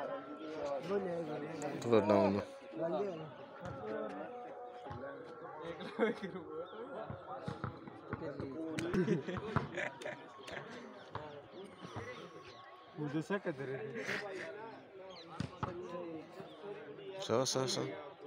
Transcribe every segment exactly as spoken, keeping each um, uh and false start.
थोड़ा down so सो सो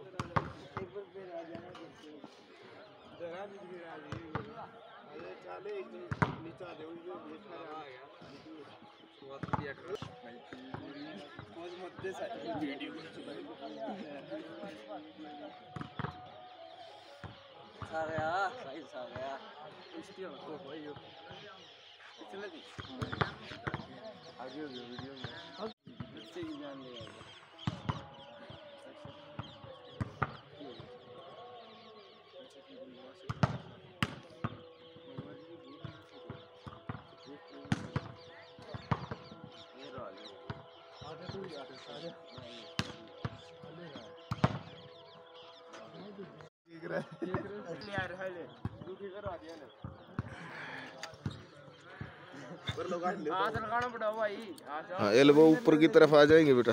हाँ elbow ऊपर की तरफ आ जाएंगे बेटा।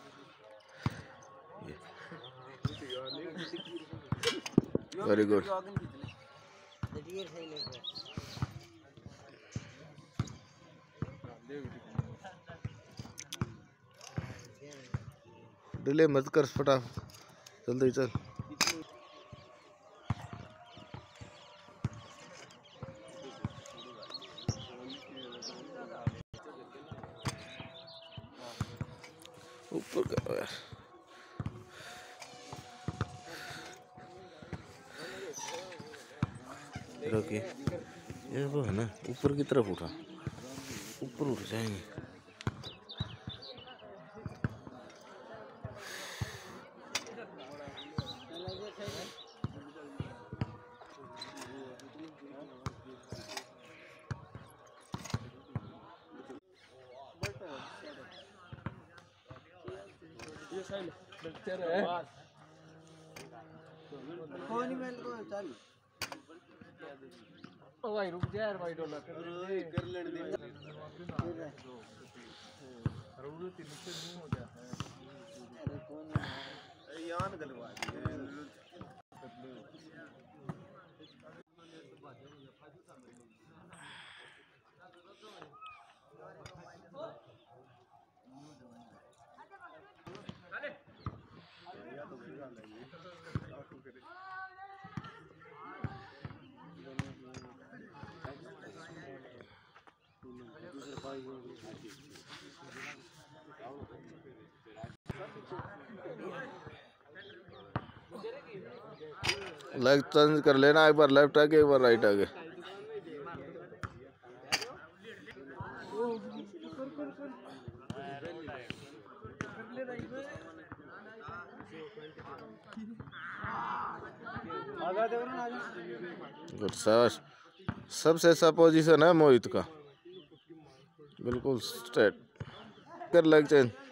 Very good. डिले मत कर, फटा जल्दी चल। ऊपर करो यार। रोकी, ये वो है ना, ऊपर की तरफ उठा, ऊपर उठ जाएंगे। ओ भाई रुक जा यार, भाई डॉलर कर ले कर लेने दे। रोड तीन से नहीं हो गया है। अरे कौन है यान गलवा दिए। लेग चेंज कर लेना, एक बार लेफ्ट आगे एक बार राइट आगे। गुड शाबाश। सबसे अच्छा पोजीशन है मोहित का, बिल्कुल स्ट्रेट कर लेग चेंज।